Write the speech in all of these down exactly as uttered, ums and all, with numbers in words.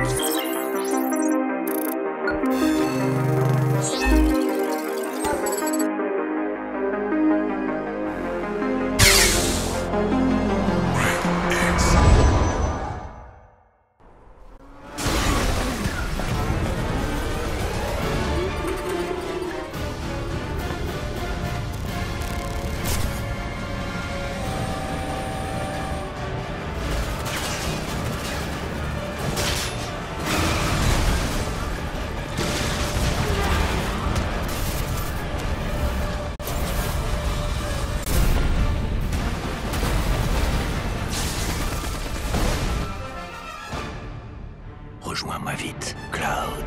Rejoins-moi vite, Cloud.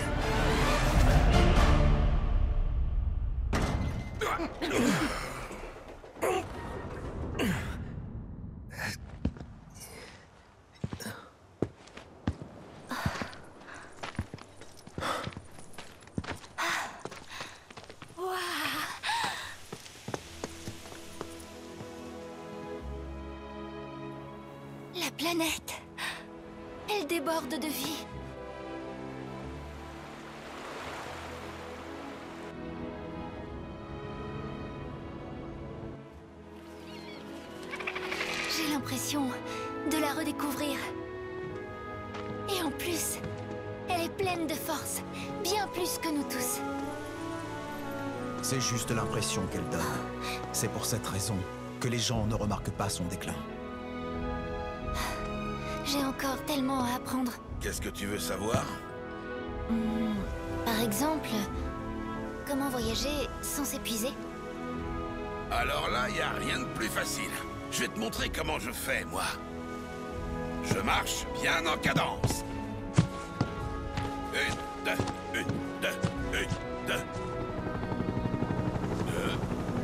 La planète, elle déborde de vie. J'ai l'impression de la redécouvrir. Et en plus, elle est pleine de force, bien plus que nous tous. C'est juste l'impression qu'elle donne. C'est pour cette raison que les gens ne remarquent pas son déclin. J'ai encore tellement à apprendre. Qu'est-ce que tu veux savoir? Hmm, par exemple, comment voyager sans s'épuiser? Alors là, y a rien de plus facile. Je vais te montrer comment je fais, moi. Je marche bien en cadence. Une, deux, une, deux, une, deux. Deux.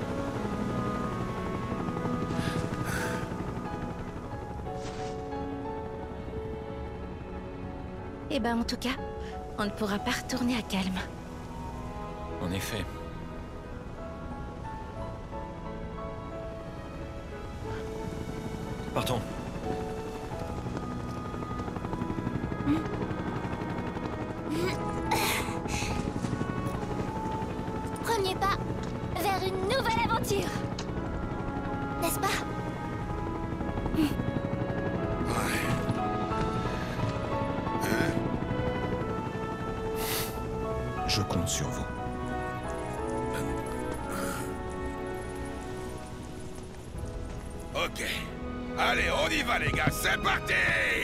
Eh ben, en tout cas, on ne pourra pas retourner à Calme. En effet. Partons. Premier pas vers une nouvelle aventure. N'est-ce pas? Je compte sur vous. Ok. Allez, on y va les gars, c'est parti!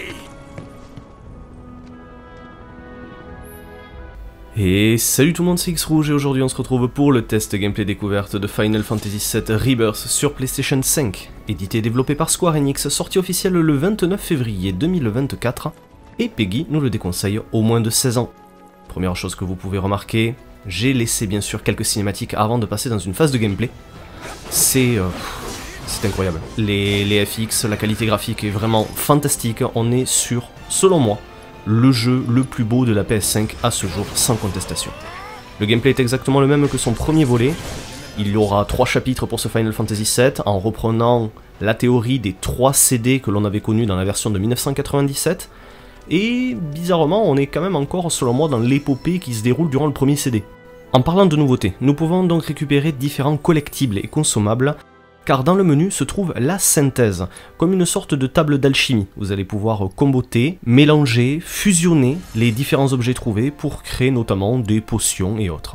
Et salut tout le monde, c'est X-Rouge et aujourd'hui on se retrouve pour le test gameplay découverte de Final Fantasy sept Rebirth sur PlayStation cinq. Édité et développé par Square Enix, sorti officiel le vingt-neuf février deux mille vingt-quatre, et Peggy nous le déconseille au moins de seize ans. Première chose que vous pouvez remarquer, j'ai laissé bien sûr quelques cinématiques avant de passer dans une phase de gameplay. C'est... Euh, c'est incroyable. Les, les F X, la qualité graphique est vraiment fantastique, on est sur, selon moi, le jeu le plus beau de la P S cinq à ce jour, sans contestation. Le gameplay est exactement le même que son premier volet. Il y aura trois chapitres pour ce Final Fantasy sept, en reprenant la théorie des trois C D que l'on avait connus dans la version de mille neuf cent quatre-vingt-dix-sept. Et bizarrement, on est quand même encore, selon moi, dans l'épopée qui se déroule durant le premier C D. En parlant de nouveautés, nous pouvons donc récupérer différents collectibles et consommables, car dans le menu se trouve la synthèse, comme une sorte de table d'alchimie. Vous allez pouvoir comboter, mélanger, fusionner les différents objets trouvés pour créer notamment des potions et autres.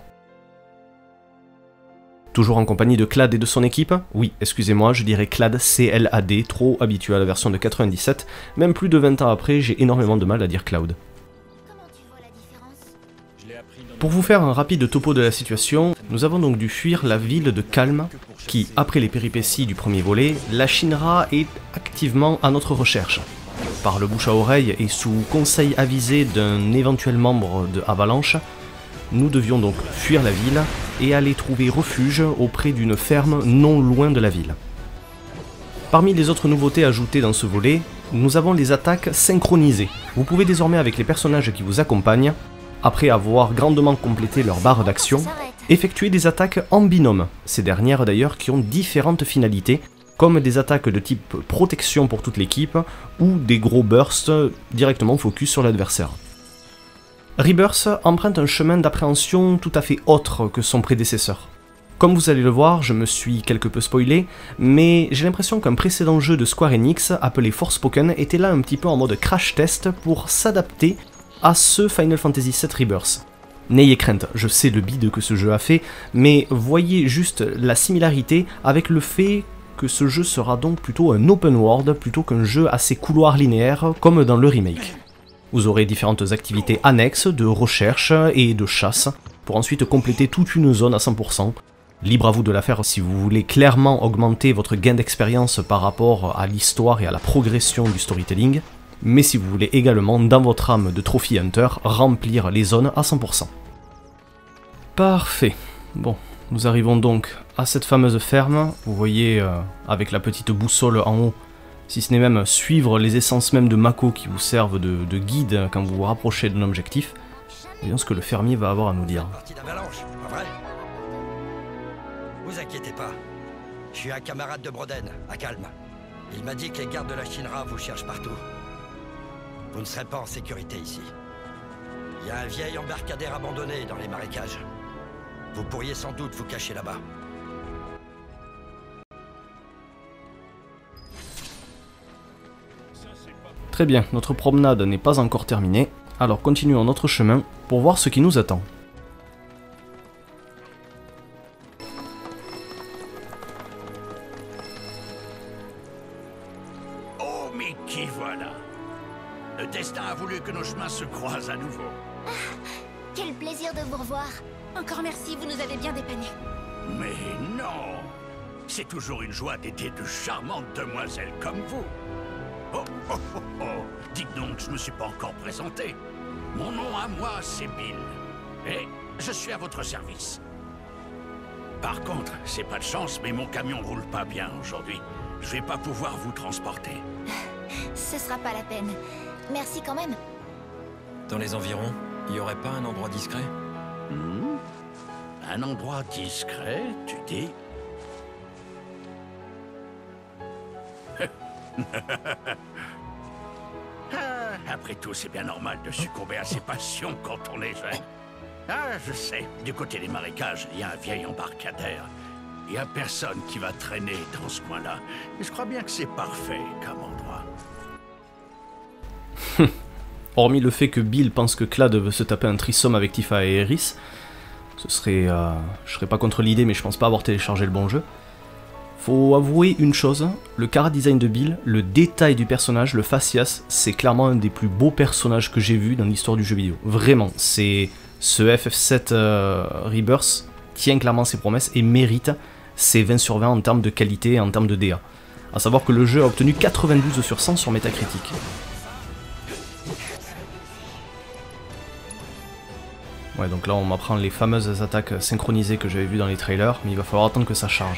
Toujours en compagnie de Clad et de son équipe, oui, excusez-moi, je dirais Clad, C L A D, trop habitué à la version de quatre-vingt-dix-sept, même plus de vingt ans après, j'ai énormément de mal à dire Cloud. Pour vous faire un rapide topo de la situation, nous avons donc dû fuir la ville de Calme, qui, après les péripéties du premier volet, la Shinra est activement à notre recherche. Par le bouche à oreille et sous conseil avisé d'un éventuel membre de Avalanche, nous devions donc fuir la ville et aller trouver refuge auprès d'une ferme non loin de la ville. Parmi les autres nouveautés ajoutées dans ce volet, nous avons les attaques synchronisées. Vous pouvez désormais avec les personnages qui vous accompagnent, après avoir grandement complété leur barre d'action, effectuer des attaques en binôme, ces dernières d'ailleurs qui ont différentes finalités, comme des attaques de type protection pour toute l'équipe, ou des gros bursts directement focus sur l'adversaire. Rebirth emprunte un chemin d'appréhension tout à fait autre que son prédécesseur. Comme vous allez le voir, je me suis quelque peu spoilé, mais j'ai l'impression qu'un précédent jeu de Square Enix, appelé Forspoken, était là un petit peu en mode crash test pour s'adapter à ce Final Fantasy sept Rebirth. N'ayez crainte, je sais le bide que ce jeu a fait, mais voyez juste la similarité avec le fait que ce jeu sera donc plutôt un open world plutôt qu'un jeu assez couloir linéaire comme dans le remake. Vous aurez différentes activités annexes de recherche et de chasse pour ensuite compléter toute une zone à cent pour cent. Libre à vous de la faire si vous voulez clairement augmenter votre gain d'expérience par rapport à l'histoire et à la progression du storytelling, mais si vous voulez également, dans votre âme de Trophy Hunter, remplir les zones à cent pour cent. Parfait. Bon, nous arrivons donc à cette fameuse ferme. Vous voyez, euh, avec la petite boussole en haut, si ce n'est même suivre les essences même de Mako qui vous servent de, de guide quand vous vous rapprochez d'un objectif, et bien ce que le fermier va avoir à nous dire. Partie d'avalanche, pas vrai? Vous inquiétez pas, je suis un camarade de Broden, à Calme. Il m'a dit que les gardes de la Shinra vous cherchent partout. Vous ne serez pas en sécurité ici. Il y a un vieil embarcadère abandonné dans les marécages. Vous pourriez sans doute vous cacher là-bas. Très bien, notre promenade n'est pas encore terminée, alors continuons notre chemin pour voir ce qui nous attend. Oh, mais qui voilà? Le destin a voulu que nos chemins se croisent à nouveau. Ah, quel plaisir de vous revoir. Encore merci, vous nous avez bien dépannés. Mais non! C'est toujours une joie d'aider de charmantes demoiselles comme vous. Oh, oh, oh, oh! Dites donc, je ne me suis pas encore présenté. Mon nom à moi, c'est Bill. Et je suis à votre service. Par contre, c'est pas de chance, mais mon camion roule pas bien aujourd'hui. Je vais pas pouvoir vous transporter. Ce sera pas la peine. Merci quand même. Dans les environs, il y aurait pas un endroit discret? Hmm? Un endroit discret, tu dis? Ah, après tout, c'est bien normal de succomber à ses passions quand on est jeune. Ah, je sais, du côté des marécages, il y a un vieil embarcadère. Il n'y a personne qui va traîner dans ce coin-là. Et je crois bien que c'est parfait comme endroit. Hormis le fait que Bill pense que Clad veut se taper un threesome avec Tifa et Eris, ce serait... Euh, je serais pas contre l'idée, mais je pense pas avoir téléchargé le bon jeu. Faut avouer une chose, le chara design de Bill, le détail du personnage, le facias, c'est clairement un des plus beaux personnages que j'ai vu dans l'histoire du jeu vidéo. Vraiment, c'est... Ce F F sept euh, Rebirth tient clairement ses promesses et mérite ses vingt sur vingt en termes de qualité et en termes de D A. A savoir que le jeu a obtenu quatre-vingt-douze sur cent sur Metacritic. Ouais, donc là on m'apprend les fameuses attaques synchronisées que j'avais vues dans les trailers, mais il va falloir attendre que ça charge.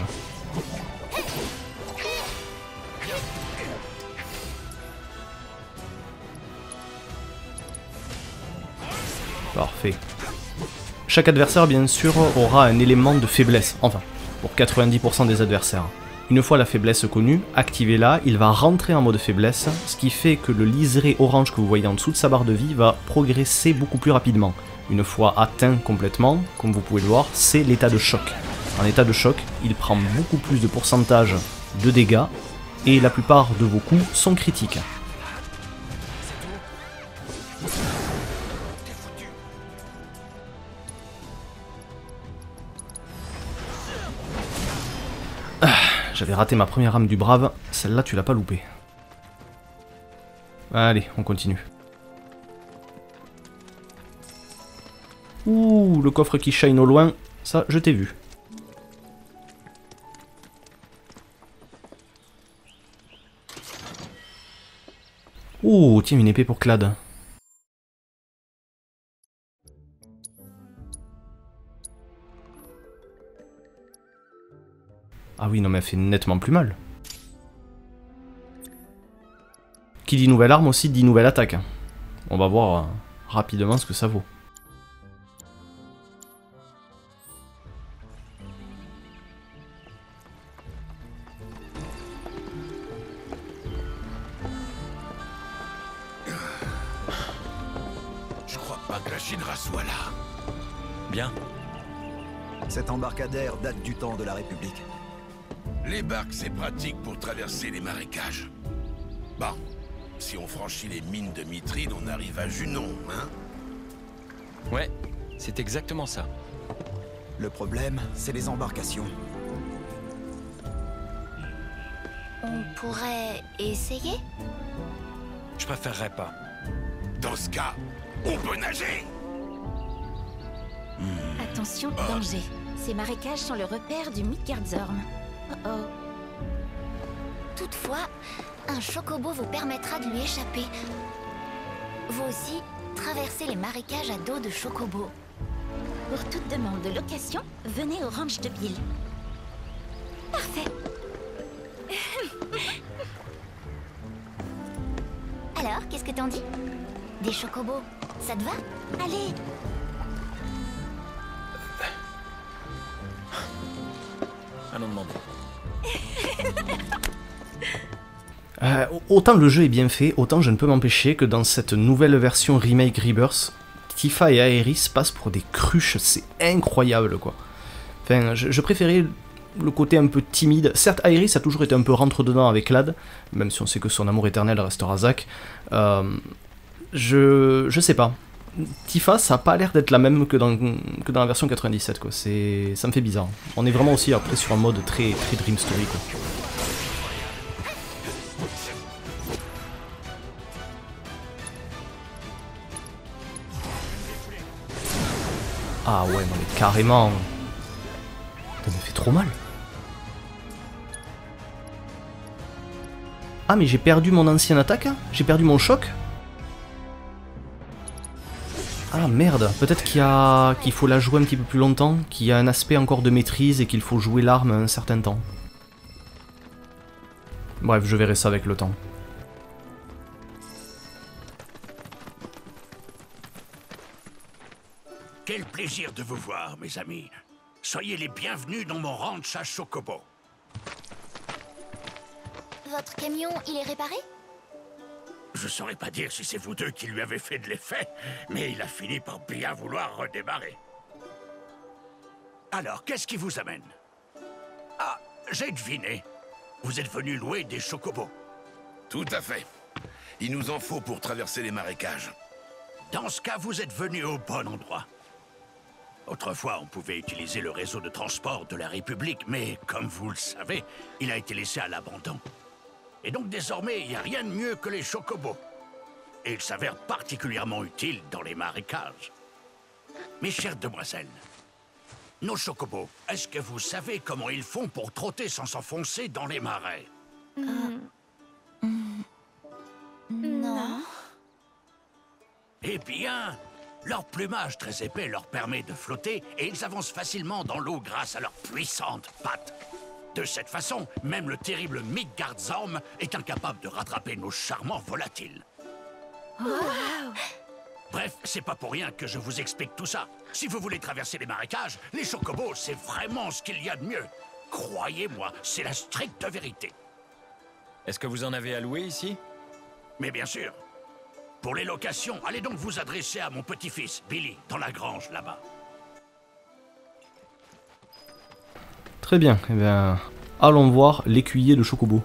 Parfait. Chaque adversaire, bien sûr, aura un élément de faiblesse, enfin, pour quatre-vingt-dix pour cent des adversaires. Une fois la faiblesse connue, activez-la, il va rentrer en mode faiblesse, ce qui fait que le liseré orange que vous voyez en dessous de sa barre de vie va progresser beaucoup plus rapidement. Une fois atteint complètement, comme vous pouvez le voir, c'est l'état de choc. En état de choc, il prend beaucoup plus de pourcentage de dégâts, et la plupart de vos coups sont critiques. Ah, j'avais raté ma première âme du brave, celle-là tu l'as pas loupée. Allez, on continue. Ouh, le coffre qui shine au loin, ça je t'ai vu. Ouh, tiens, une épée pour Clad. Ah oui, non mais elle fait nettement plus mal. Qui dit nouvelle arme aussi dit nouvelle attaque. On va voir euh, rapidement ce que ça vaut. Je crois pas que la Shinra soit là. Bien. Cet embarcadère date du temps de la République. Les barques, c'est pratique pour traverser les marécages. Bon, si on franchit les mines de Mithril, on arrive à Junon, hein? Ouais, c'est exactement ça. Le problème, c'est les embarcations. On pourrait essayer? Je préférerais pas. Dans ce cas, on peut nager! Attention, danger. Ces marécages sont le repère du Midgardzorm. Oh oh. Toutefois, un chocobo vous permettra de lui échapper. Vous aussi, traversez les marécages à dos de chocobo. Pour toute demande de location, venez au ranch de Bill. Parfait. Alors, qu'est-ce que t'en dis? Des chocobos, ça te va? Allez! Allons demander. Euh, autant le jeu est bien fait, autant je ne peux m'empêcher que dans cette nouvelle version remake Rebirth, Tifa et Aerys passent pour des cruches, c'est incroyable quoi. Enfin, je, je préférais le côté un peu timide. Certes, Aerys a toujours été un peu rentre-dedans avec Clad, même si on sait que son amour éternel restera Zack. Euh, je, je sais pas. Tifa, ça a pas l'air d'être la même que dans, que dans la version quatre-vingt-dix-sept quoi. C'est, ça me fait bizarre. On est vraiment aussi après sur un mode très, très Dream Story quoi. Ah ouais, non mais carrément. Ça me fait trop mal. Ah mais j'ai perdu mon ancienne attaque? J'ai perdu mon choc? Ah merde, peut-être qu'il y a... qu'il faut la jouer un petit peu plus longtemps, qu'il y a un aspect encore de maîtrise et qu'il faut jouer l'arme un certain temps. Bref, je verrai ça avec le temps. Quel plaisir de vous voir, mes amis. Soyez les bienvenus dans mon ranch à Chocobo. Votre camion, il est réparé? Je saurais pas dire si c'est vous deux qui lui avez fait de l'effet, mais il a fini par bien vouloir redémarrer. Alors, qu'est-ce qui vous amène? Ah, j'ai deviné. Vous êtes venu louer des chocobos. Tout à fait. Il nous en faut pour traverser les marécages. Dans ce cas, vous êtes venu au bon endroit. Autrefois, on pouvait utiliser le réseau de transport de la République, mais comme vous le savez, il a été laissé à l'abandon. Et donc désormais, il n'y a rien de mieux que les chocobos. Et ils s'avèrent particulièrement utiles dans les marécages. Mes chères demoiselles, nos chocobos, est-ce que vous savez comment ils font pour trotter sans s'enfoncer dans les marais? Euh... Non. Eh bien, leur plumage très épais leur permet de flotter et ils avancent facilement dans l'eau grâce à leurs puissantes pattes. De cette façon, même le terrible Midgardzorm est incapable de rattraper nos charmants volatiles. Wow. Bref, c'est pas pour rien que je vous explique tout ça. Si vous voulez traverser les marécages, les chocobos, c'est vraiment ce qu'il y a de mieux. Croyez-moi, c'est la stricte vérité. Est-ce que vous en avez à louer ici? Mais bien sûr. Pour les locations, allez donc vous adresser à mon petit-fils, Billy, dans la grange là-bas. Très bien, eh bien, allons voir l'écuyer de Chocobo.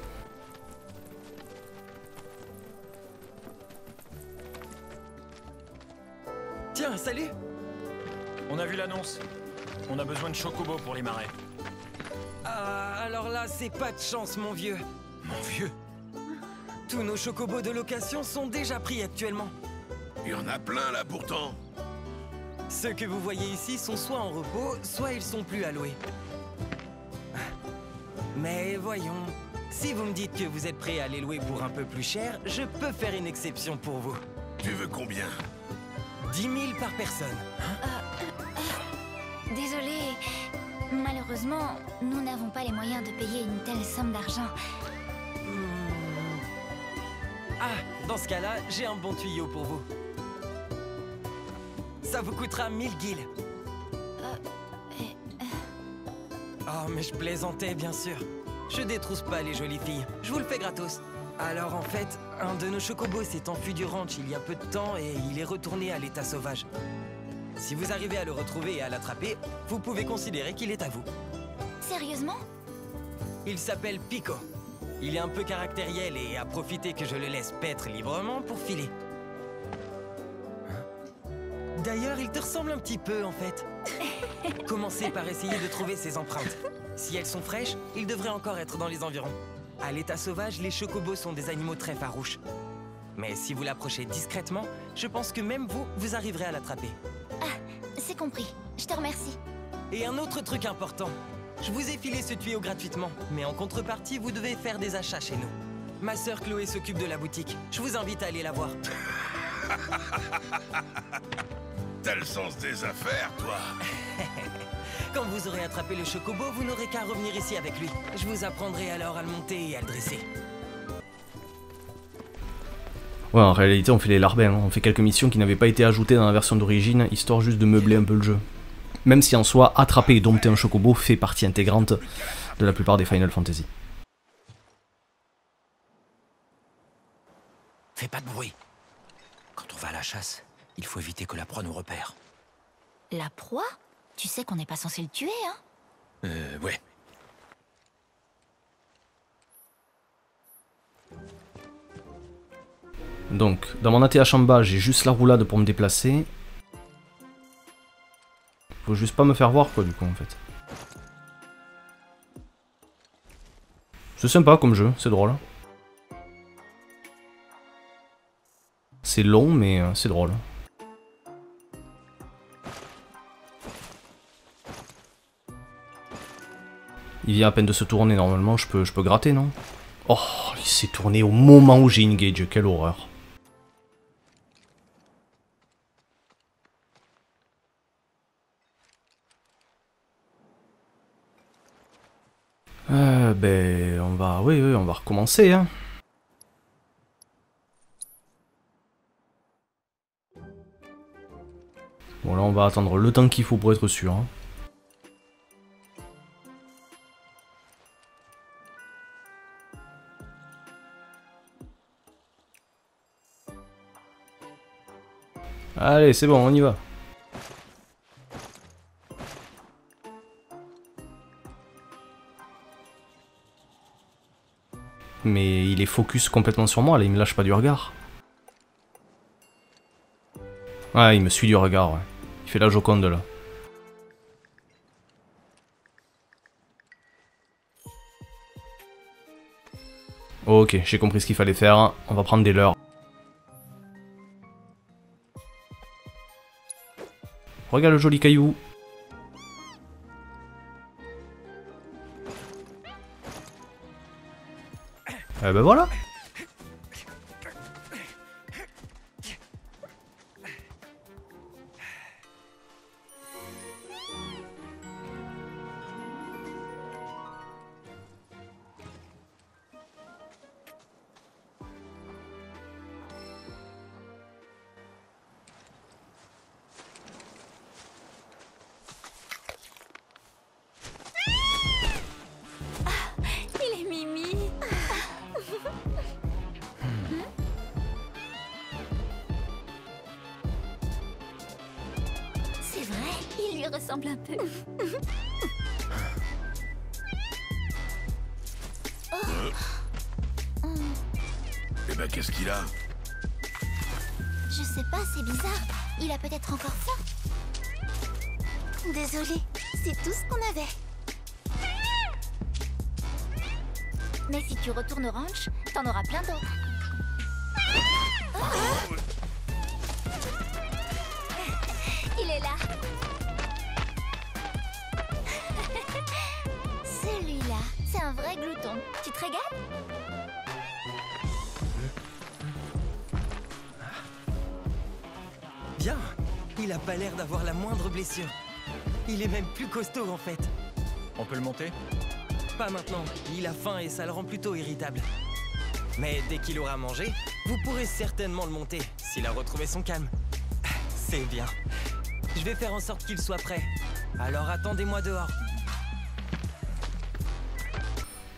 Tiens, salut! On a vu l'annonce. On a besoin de Chocobo pour les marais. Ah, alors là, c'est pas de chance, mon vieux. Mon vieux, Tous nos chocobos de location sont déjà pris actuellement. il y en a plein là pourtant. Ceux que vous voyez ici sont soit en repos, soit ils sont plus à louer. Mais voyons, si vous me dites que vous êtes prêt à les louer pour un peu plus cher, je peux faire une exception pour vous. Tu veux combien? dix mille par personne. Désolée, malheureusement, nous n'avons pas les moyens de payer une telle somme d'argent. Hmm. Ah, dans ce cas-là, j'ai un bon tuyau pour vous. Ça vous coûtera mille guilds. Oh, mais je plaisantais, bien sûr. Je détrousse pas les jolies filles. Je vous le fais gratos. Alors, en fait, Un de nos chocobos s'est enfui du ranch il y a peu de temps et il est retourné à l'état sauvage. Si vous arrivez à le retrouver et à l'attraper, vous pouvez considérer qu'il est à vous. Sérieusement? Il s'appelle Pico. Il est un peu caractériel et a profité que je le laisse paître librement pour filer. Hein? D'ailleurs, il te ressemble un petit peu en fait. Commencez par essayer de trouver ses empreintes. Si elles sont fraîches, il devrait encore être dans les environs. À l'état sauvage, les chocobos sont des animaux très farouches. Mais si vous l'approchez discrètement, je pense que même vous, vous arriverez à l'attraper. Ah, c'est compris. Je te remercie. Et un autre truc important. Je vous ai filé ce tuyau gratuitement, mais en contrepartie, vous devez faire des achats chez nous. Ma sœur Chloé s'occupe de la boutique. Je vous invite à aller la voir. T'as le sens des affaires, toi. Quand vous aurez attrapé le chocobo, vous n'aurez qu'à revenir ici avec lui. Je vous apprendrai alors à le monter et à le dresser. Ouais, en réalité, on fait les larbins. Hein. On fait quelques missions qui n'avaient pas été ajoutées dans la version d'origine, histoire juste de meubler un peu le jeu. Même si en soi, attraper et dompter un chocobo fait partie intégrante de la plupart des Final Fantasy. Fais pas de bruit. Quand on va à la chasse, il faut éviter que la proie nous repère. La proie? Tu sais qu'on n'est pas censé le tuer, hein? Euh, ouais. Donc, dans mon A T H en bas, j'ai juste la roulade pour me déplacer. Faut juste pas me faire voir, quoi, du coup, en fait. C'est sympa comme jeu, c'est drôle. C'est long, mais euh, c'est drôle. Il vient à peine de se tourner, normalement, je peux, je peux gratter, non? Oh, il s'est tourné au moment où j'ai engage, quelle horreur. Euh, ben, on va, oui, oui, on va recommencer, hein. Bon, là, on va attendre le temps qu'il faut pour être sûr, hein. Allez, c'est bon, on y va. Mais il est focus complètement sur moi, là, il me lâche pas du regard. Ah, il me suit du regard, ouais. Il fait la Joconde, là. Ok, j'ai compris ce qu'il fallait faire. On va prendre des leurres. Regarde le joli caillou. Eh ben voilà. Ressemble un peu. Oh. Oh. Eh ben, qu'est-ce qu'il a? Je sais pas, c'est bizarre. Il a peut-être encore faim. Désolée, c'est tout ce qu'on avait. Mais si tu retournes au ranch, t'en auras plein d'autres. Oh. Il est là. Celui-là, c'est un vrai glouton. Tu te régales? Bien. Il a pas l'air d'avoir la moindre blessure. Il est même plus costaud en fait. On peut le monter? Pas maintenant. Il a faim et ça le rend plutôt irritable. Mais dès qu'il aura mangé, vous pourrez certainement le monter, s'il a retrouvé son calme. C'est bien. Je vais faire en sorte qu'il soit prêt. Alors attendez-moi dehors.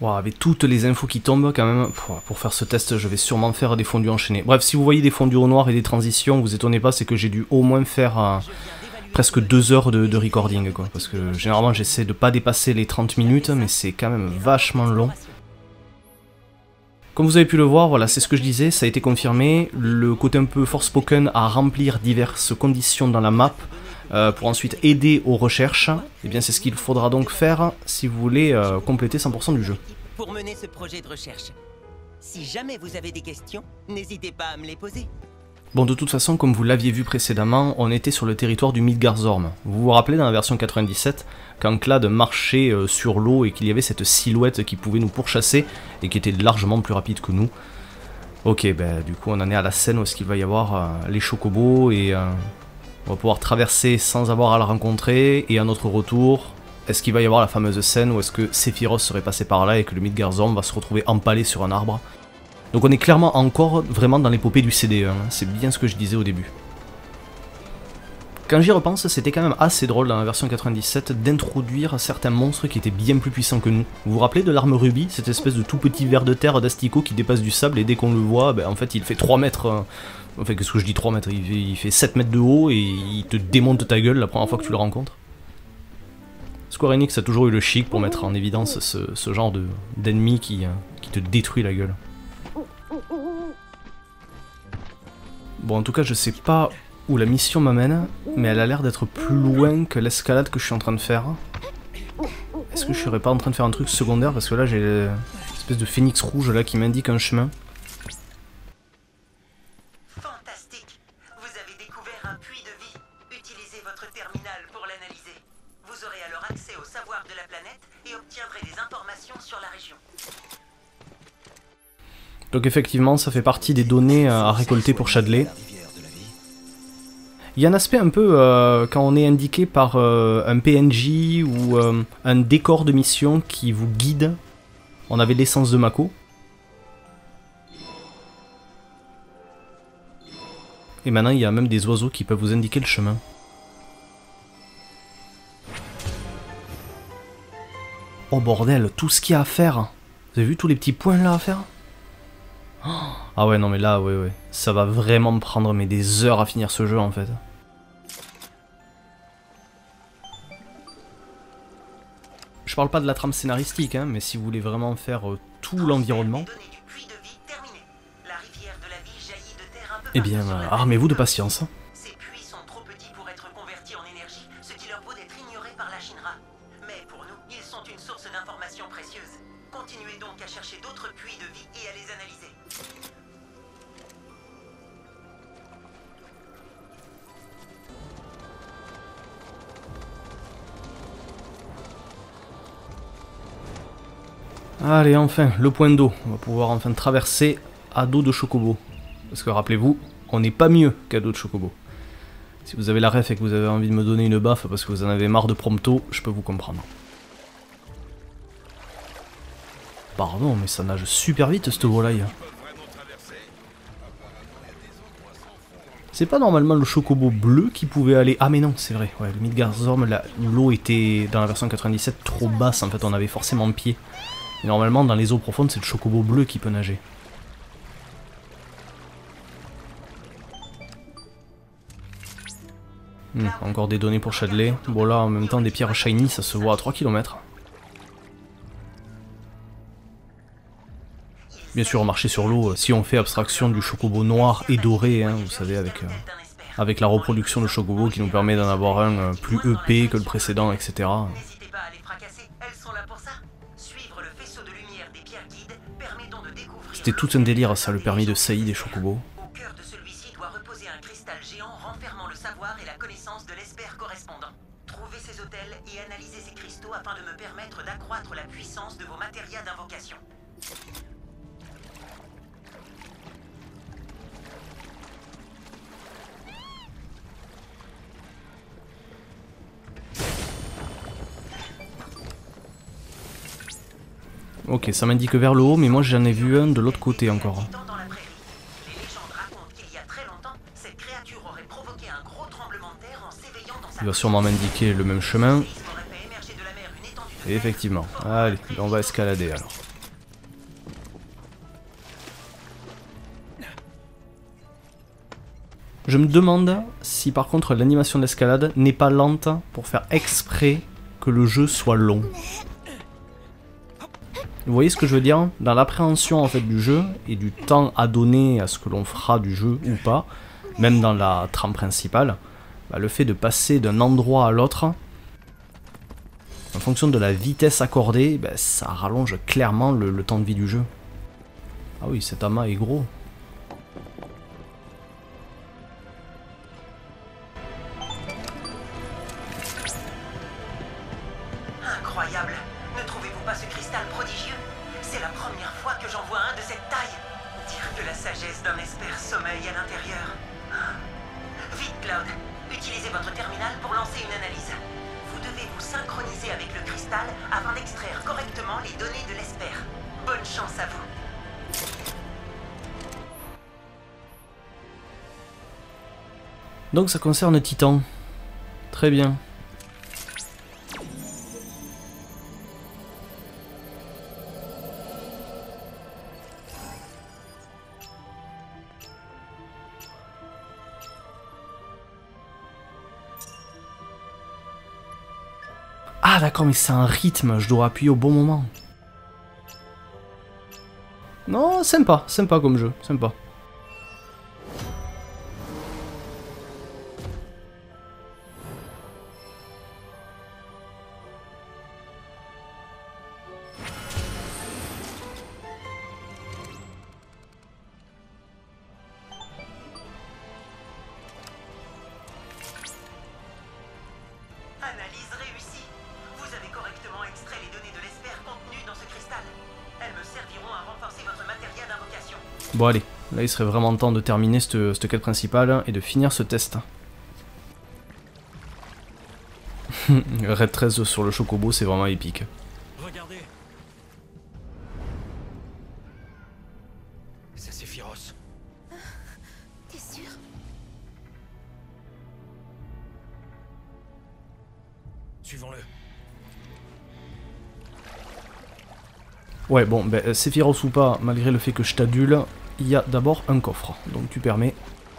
Wow, avec toutes les infos qui tombent quand même, pour faire ce test je vais sûrement faire des fondus enchaînés. Bref, si vous voyez des fondus au noir et des transitions, vous étonnez pas, c'est que j'ai dû au moins faire euh, presque deux heures de, de recording, quoi. Parce que généralement j'essaie de pas dépasser les trente minutes, mais c'est quand même vachement long. Comme vous avez pu le voir, voilà, c'est ce que je disais, ça a été confirmé. Le côté un peu Forspoken à remplir diverses conditions dans la map, Euh, pour ensuite aider aux recherches, et bien c'est ce qu'il faudra donc faire si vous voulez euh, compléter cent pour cent du jeu. Pour mener ce projet de recherche. Si jamais vous avez des questions, n'hésitez pas à me les poser. Bon, de toute façon, comme vous l'aviez vu précédemment, on était sur le territoire du Midgardsorm. Vous vous rappelez dans la version quatre-vingt-dix-sept, quand Clad marchait euh, sur l'eau et qu'il y avait cette silhouette qui pouvait nous pourchasser et qui était largement plus rapide que nous. Ok, ben du coup on en est à la scène où est-ce qu'il va y avoir euh, les chocobos et... Euh, on va pouvoir traverser sans avoir à la rencontrer, et à notre retour, est-ce qu'il va y avoir la fameuse scène où est-ce que Sephiroth serait passé par là et que le Midgardsorm va se retrouver empalé sur un arbre. Donc on est clairement encore vraiment dans l'épopée du C D un, hein. C'est bien ce que je disais au début. Quand j'y repense, c'était quand même assez drôle dans la version quatre-vingt-dix-sept d'introduire certains monstres qui étaient bien plus puissants que nous. Vous vous rappelez de l'arme rubis, cette espèce de tout petit ver de terre d'asticot qui dépasse du sable et dès qu'on le voit, ben, en fait il fait trois mètres... Euh, Enfin, qu'est-ce que je dis, trois mètres, il fait, il fait sept mètres de haut et il te démonte ta gueule la première fois que tu le rencontres. Square Enix a toujours eu le chic pour mettre en évidence ce, ce genre de d'ennemi qui, qui te détruit la gueule. Bon, en tout cas, je sais pas où la mission m'amène, mais elle a l'air d'être plus loin que l'escalade que je suis en train de faire. Est-ce que je serais pas en train de faire un truc secondaire? Parce que là, j'ai l'espèce de phénix rouge là qui m'indique un chemin. Donc effectivement, ça fait partie des données à récolter pour Chadley. Il y a un aspect un peu, euh, quand on est indiqué par euh, un P N J ou euh, un décor de mission qui vous guide. On avait l'essence de Mako. Et maintenant, il y a même des oiseaux qui peuvent vous indiquer le chemin. Oh bordel, tout ce qu'il y a à faire. Vous avez vu tous les petits points là à faire? Ah ouais, non mais là, ouais, ouais. Ça va vraiment me prendre mais des heures à finir ce jeu en fait. Je parle pas de la trame scénaristique, hein, mais si vous voulez vraiment faire euh, tout l'environnement... Eh bien, euh, armez-vous de patience. Ces puits sont trop petits pour être convertis en énergie, ce qui leur vaut d'être ignorés par la Shinra. Mais pour nous, ils sont une source d'informations précieuses. Continuez donc à chercher d'autres puits de vie et à les analyser. Allez, enfin, le point d'eau. On va pouvoir enfin traverser à dos de chocobo. Parce que rappelez-vous, on n'est pas mieux qu'à dos de chocobo. Si vous avez la ref et que vous avez envie de me donner une baffe parce que vous en avez marre de prompto, je peux vous comprendre. Pardon, mais ça nage super vite cette volaille. C'est pas normalement le chocobo bleu qui pouvait aller... Ah mais non, c'est vrai, ouais, le Midgardsorm, l'eau était dans la version quatre-vingt-dix-sept trop basse, en fait on avait forcément pied. Et normalement dans les eaux profondes c'est le chocobo bleu qui peut nager. Hmm, encore des données pour Chadley. Bon là en même temps des pierres shiny ça se voit à trois kilomètres. Bien sûr, marcher sur l'eau, si on fait abstraction du chocobo noir et doré, hein, vous savez, avec, euh, avec la reproduction de chocobo qui nous permet d'en avoir un euh, plus E P que le précédent, et cetera. C'était tout un délire ça, le permis de saillie des chocobos. Au cœur de celui-ci doit reposer un cristal géant renfermant le savoir et la connaissance de l'esper correspondant. Trouvez ces hôtels et analysez ces cristaux afin de me permettre d'accroître la puissance de vos matérias d'invocation. Ok, ça m'indique vers le haut, mais moi j'en ai vu un de l'autre côté encore. Il va sûrement m'indiquer le même chemin. Et effectivement, allez, on va escalader alors. Je me demande si par contre l'animation d'escalade n'est pas lente pour faire exprès que le jeu soit long. Vous voyez ce que je veux dire? Dans l'appréhension en fait du jeu et du temps à donner à ce que l'on fera du jeu ou pas, même dans la trame principale, bah, le fait de passer d'un endroit à l'autre, en fonction de la vitesse accordée, bah, ça rallonge clairement le, le temps de vie du jeu. Ah oui, cet amas est gros. Incroyable! Ne trouvez-vous pas ce cristal prodigieux? C'est la première fois que j'en vois un de cette taille. Dire que la sagesse d'un espère sommeille à l'intérieur. Vite, Cloud, utilisez votre terminal pour lancer une analyse. Vous devez vous synchroniser avec le cristal afin d'extraire correctement les données de l'espère. Bonne chance à vous. Donc ça concerne Titan. Très bien. Ah d'accord, mais c'est un rythme, je dois appuyer au bon moment. Non, sympa, sympa comme jeu, sympa. Analyse réussie. Vous avez correctement extrait les données de l'espère contenues dans ce cristal. Elles me serviront à renforcer votre matériel d'invocation. Bon allez, là il serait vraiment temps de terminer cette, cette quête principale et de finir ce test. Raid treize sur le Chocobo, c'est vraiment épique. Regardez. Ça c'est Sephiroth. T'es sûr? Suivons-le. Ouais, bon, ben, Sephiroth ou pas, malgré le fait que je t'adule, il y a d'abord un coffre. Donc tu permets.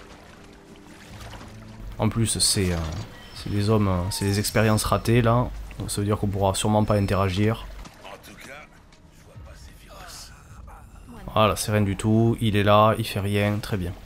En plus, c'est euh, les hommes, euh, c'est les expériences ratées là. Donc ça veut dire qu'on pourra sûrement pas interagir. En tout cas, je vois pas Sephiroth. Voilà, c'est rien du tout. Il est là, il fait rien, très bien.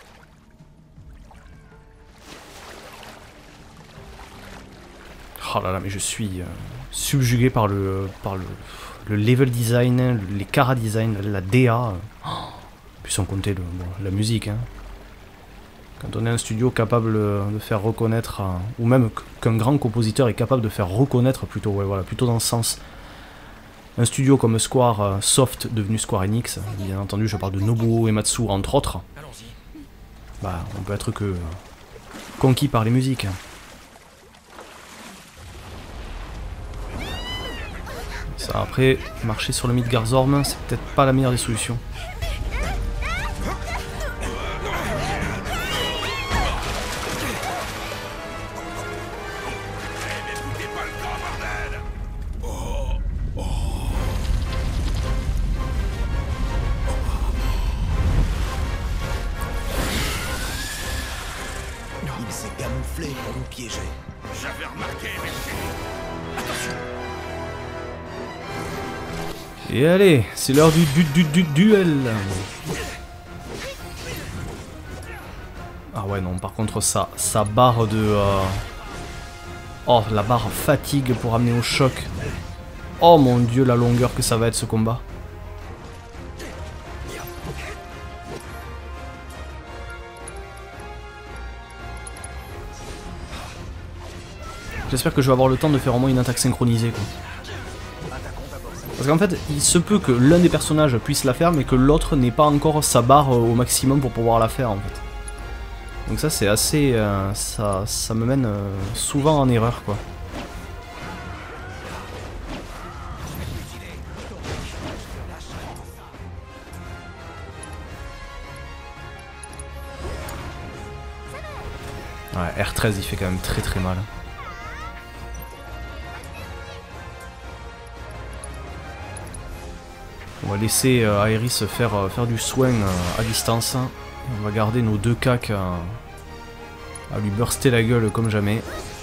Oh là là, mais je suis euh, subjugué par le par le, le level design, les cara design, la D A. Oh, puis sans compter le, bon, la musique. Hein. Quand on est un studio capable de faire reconnaître, euh, ou même qu'un grand compositeur est capable de faire reconnaître plutôt, ouais, voilà, plutôt dans ce sens. Un studio comme Square euh, Soft, devenu Square Enix, bien entendu, je parle de Nobuo Uematsu entre autres. Bah, on peut être que euh, conquis par les musiques. Ça, après, marcher sur le Midgardsorm, c'est peut-être pas la meilleure des solutions. Il s'est camouflé pour nous piéger. J'avais remarqué, mais attention. Et allez, c'est l'heure du, du, du, du duel. Ah ouais, non, par contre, ça, ça barre de... Euh... Oh, la barre fatigue pour amener au choc. Oh mon dieu, la longueur que ça va être ce combat. J'espère que je vais avoir le temps de faire au moins une attaque synchronisée, quoi. Parce qu'en fait, il se peut que l'un des personnages puisse la faire, mais que l'autre n'ait pas encore sa barre au maximum pour pouvoir la faire, en fait. Donc ça, c'est assez... Euh, ça, ça me mène euh, souvent en erreur, quoi. Ouais, R treize, il fait quand même très très mal. On va laisser euh, Aeris faire, euh, faire du soin euh, à distance. Et on va garder nos deux cacs euh, À lui burster la gueule comme jamais.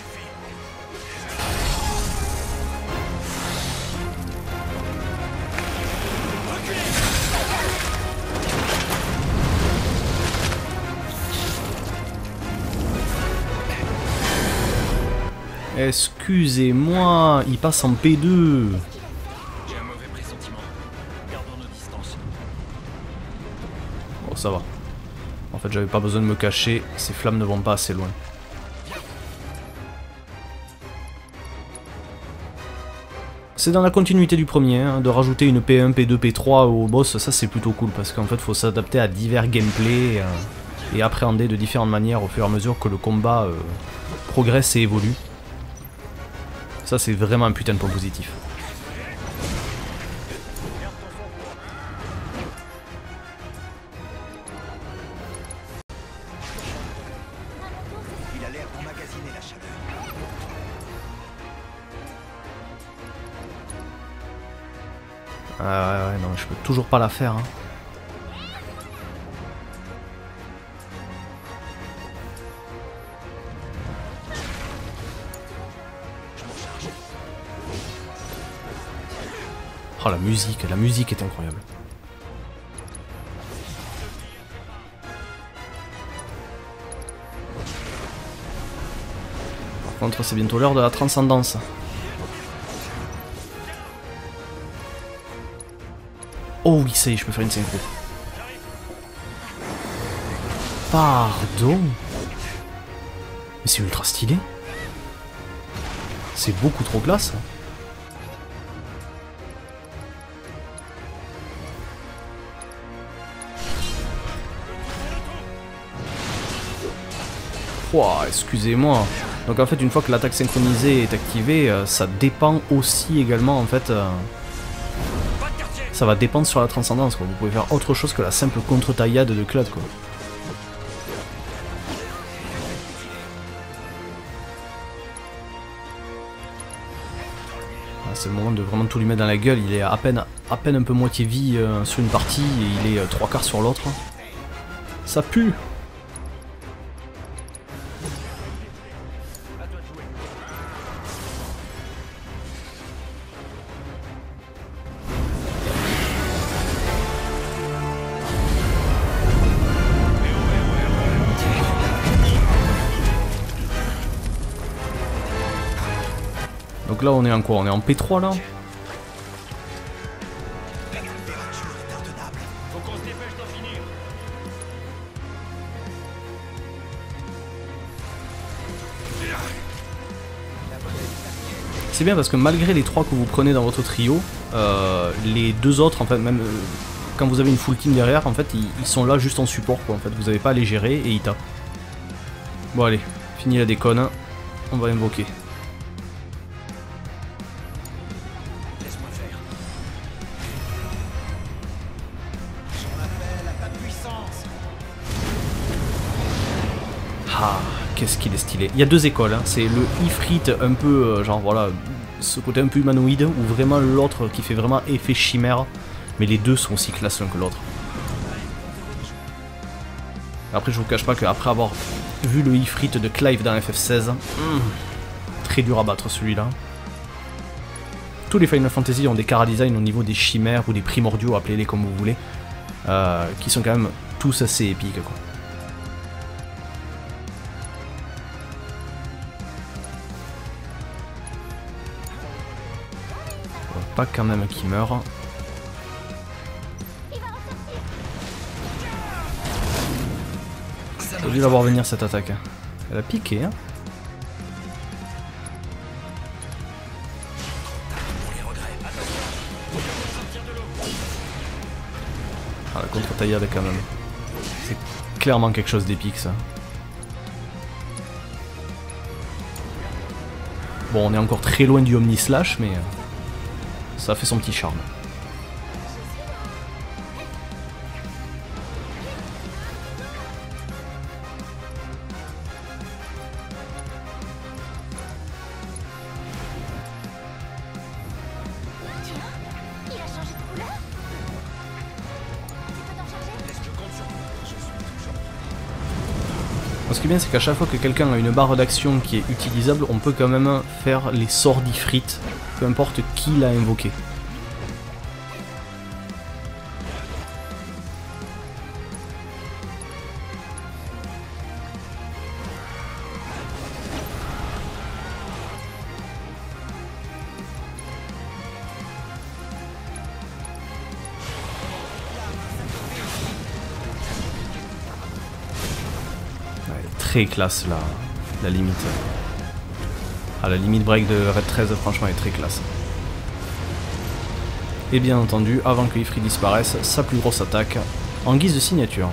Excusez-moi, il passe en P deux. J'ai un mauvais pressentiment. Gardons nos distances. Bon, ça va. En fait, j'avais pas besoin de me cacher, ces flammes ne vont pas assez loin. C'est dans la continuité du premier, hein, de rajouter une P un, P deux, P trois au boss, ça c'est plutôt cool, parce qu'en fait, faut s'adapter à divers gameplays euh, et appréhender de différentes manières au fur et à mesure que le combat euh, progresse et évolue. Ça, c'est vraiment un putain de point positif. Il a l'air d'emmagasiner la chaleur. Ah ouais, ouais, non, je peux toujours pas la faire. Hein. Oh, la musique, la musique est incroyable. Par contre, c'est bientôt l'heure de la transcendance. Oh oui, ça y est, je peux faire une synchro. Pardon. Mais c'est ultra stylé. C'est beaucoup trop classe. Wow, excusez-moi. Donc en fait, une fois que l'attaque synchronisée est activée, euh, ça dépend aussi également en fait. Euh, ça va dépendre sur la transcendance quoi. Vous pouvez faire autre chose que la simple contre-taillade de Claude quoi. C'est le moment de vraiment tout lui mettre dans la gueule. Il est à peine, à peine un peu moitié vie euh, sur une partie et il est euh, trois quarts sur l'autre. Ça pue. Donc là on est en quoi? On est en P trois là? C'est bien parce que malgré les trois que vous prenez dans votre trio, euh, les deux autres en fait même euh, quand vous avez une full team derrière en fait ils, ils sont là juste en support quoi en fait, vous n'avez pas à les gérer et ils tapent. Bon allez, fini la déconne, on va invoquer. Ah, qu'est-ce qu'il est stylé. Il y a deux écoles, hein. C'est le Ifrit un peu, euh, genre voilà, ce côté un peu humanoïde, ou vraiment l'autre qui fait vraiment effet chimère, mais les deux sont aussi classe l'un que l'autre. Après je vous cache pas qu'après avoir vu le Ifrit de Clive dans F F seize, hmm, très dur à battre celui-là. Tous les Final Fantasy ont des chara design au niveau des chimères ou des primordiaux, appelez-les comme vous voulez, euh, qui sont quand même tous assez épiques quoi. Pas quand même qu'il meurt. J'ai dû la voir venir cette attaque. Elle a piqué hein. Ah la contre-taillade quand même. C'est clairement quelque chose d'épique ça. Bon on est encore très loin du Omni Slash mais... ça fait son petit charme. Ce qui est bien, c'est qu'à chaque fois que quelqu'un a une barre d'action qui est utilisable, on peut quand même faire les sorts d'Ifrit, peu importe qui l'a invoqué. Très classe la, la limite. Ah, la limite break de Red treize, franchement, est très classe. Et bien entendu, avant que Ifrit disparaisse, sa plus grosse attaque en guise de signature.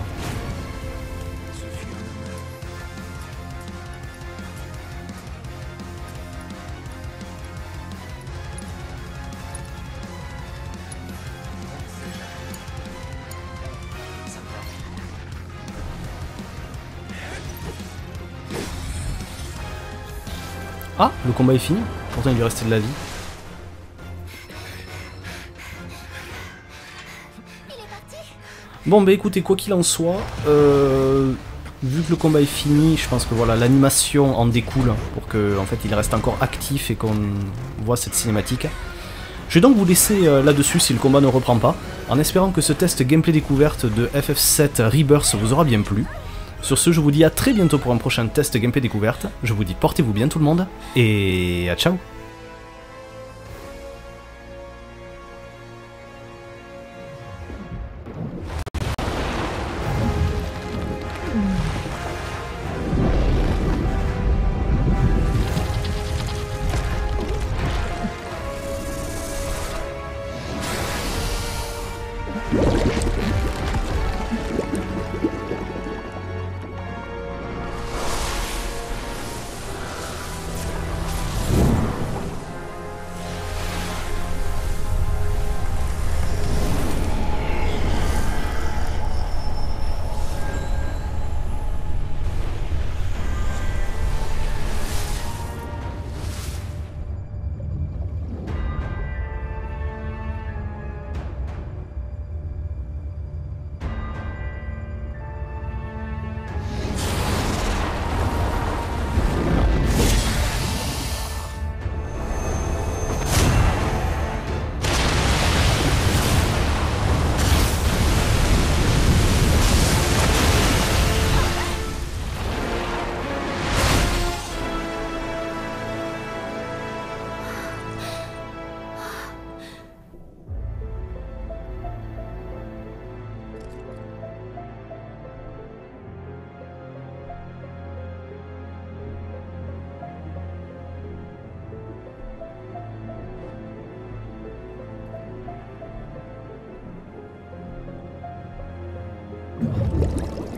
Ah, le combat est fini. Pourtant il lui restait de la vie. Bon bah écoutez, quoi qu'il en soit, euh, vu que le combat est fini, je pense que voilà, l'animation en découle pour que en fait il reste encore actif et qu'on voit cette cinématique. Je vais donc vous laisser euh, là-dessus si le combat ne reprend pas, en espérant que ce test gameplay découverte de F F sept Rebirth vous aura bien plu. Sur ce, je vous dis à très bientôt pour un prochain test gameplay découverte. Je vous dis portez-vous bien tout le monde, et à ciao. Thank you.